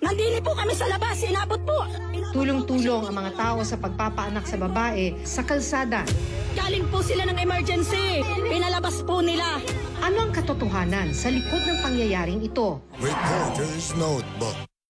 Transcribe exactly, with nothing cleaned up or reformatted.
Nandini po kami sa labas, inabot po. Tulong-tulong ang mga tao sa pagpapaanak sa babae sa kalsada. Galing po sila ng emergency. Pinalabas po nila. Ano ang katotohanan sa likod ng pangyayaring ito? Reporter's Notebook.